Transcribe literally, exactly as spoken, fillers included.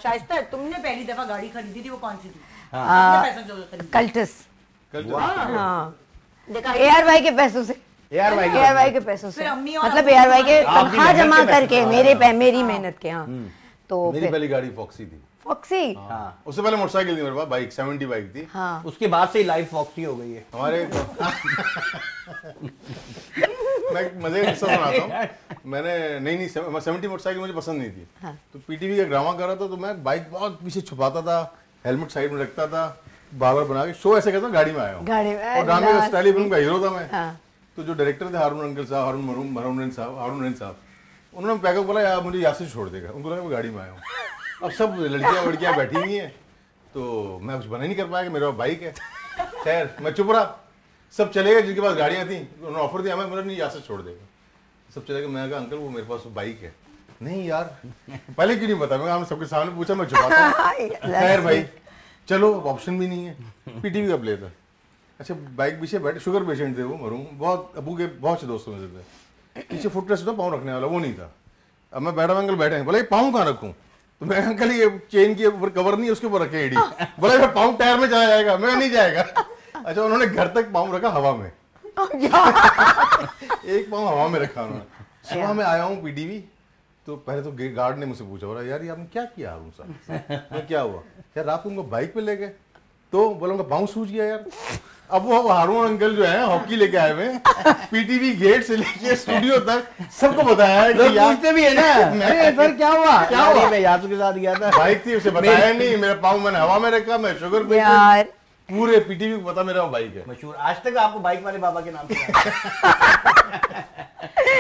शाइस्ता, तुमने पहली दफा गाड़ी खरीदी थी, वो कौन सी थी? हाँ। पैसा जो खरीदी? कल्टस। हाँ, देखा ए आर वाई के पैसों से, A R Y A R Y के पैसों से, फिर अम्मी और मतलब ए आर वाई के आपकी तनख्वाह मेहनत जमा के पैसे करके, से। मेरे पे मेरी मेहनत के। हाँ, तो मेरी फिर पहली गाड़ी फॉक्सी थी। फॉक्सी। हाँ। उससे पहले मोटरसाइकिल थी मेरे पास, बाइक सेवेंटी बाइक थी। हाँ, उसके बाद से ही लाइफ फॉक्सी हो गई है हमारे मैं मजे का किस्सा सुनाता हूँ। मैंने नहीं नहीं सेवेंटी मोटरसाइकिल मुझे पसंद नहीं थी। हाँ। तो पीटीवी का ड्रामा कर रहा था, तो मैं बाइक बहुत पीछे छुपाता था, हेलमेट साइड में रखता था, बार बार बना के शो ऐसे करता, गाड़ी में आया हूँ। गाड़ी में और ड्रामे का स्टाइल फिल्म का हीरो था मैं। हाँ। तो जो डायरेक्टर थे हारून अंकल साहब, हारून मरून हारून साहब हारून रेन साहब, उन्होंने पैकअप बोला यार मुझे यहाँ से छोड़ देगा। उनको लगा मैं गाड़ी में आया हूँ। अब सब लड़कियाँ वड़कियाँ बैठी हुई हैं, तो मैं कुछ बना ही नहीं कर पाया कि मेरे पास बाइक है। खैर मैं चुप रहा, सब चले गए जिनके पास गाड़ियाँ थी, उन्होंने ऑफर दिया, मैं बोला नहीं यहाँ से छोड़ देगा। सब चले गए, मैं कहा अंकल वो मेरे पास बाइक है। नहीं यार पहले क्यों नहीं बताया? मैं हमने सबके सामने पूछा, मैं छुपाता हूँ। खैर भाई चलो, ऑप्शन भी नहीं है, पीटीवी का प्ले था। अच्छा बाइक पीछे बैठे, शुगर पेशेंट थे वो, मरूं बहुत, अबू के बहुत से दोस्तों में से थे। पीछे फुटरेस्ट था पाँव रखने वाला, वो नहीं था। अब मैं बैठा, अंकल बैठे हैं, बोला ये पाँव कहाँ रखूँ? तो मैं अंकल ये चेन के ऊपर कवर नहीं है, उसके ऊपर रखे एडी। बोला ये पाँव टायर में चला जाएगा। मैं नहीं जाएगा। अच्छा उन्होंने घर तक पाँव रखा हवा में। एक पाँव हवा में रखा उन्होंने। सुबह में आया हूँ पीटीवी, तो पहले तो गार्ड ने मुझसे पूछा, बोला यार ये आपने क्या किया हारून साहब? मैं क्या हुआ? यार रात को उनको बाइक पे ले गए, तो बोला उनका पाँव सूज गया यार। अब वो हारून अंकल जो है हॉकी लेके आए हुए, पीटीवी गेट से लेके स्टूडियो तक सबको बताया है कि यार पूछते भी है ना, मैं सर क्या हुआ? क्या हुआ? मैं याद के साथ गया था, बाइक थी, उसे बताया नहीं, मेरा पाँव मैंने हवा में रखा, मैं शुगर पे यार पूरे पीटीवी को पता मेरा बाइक है। मशहूर। आज तक आपको बाइक वाले बाबा के नाम से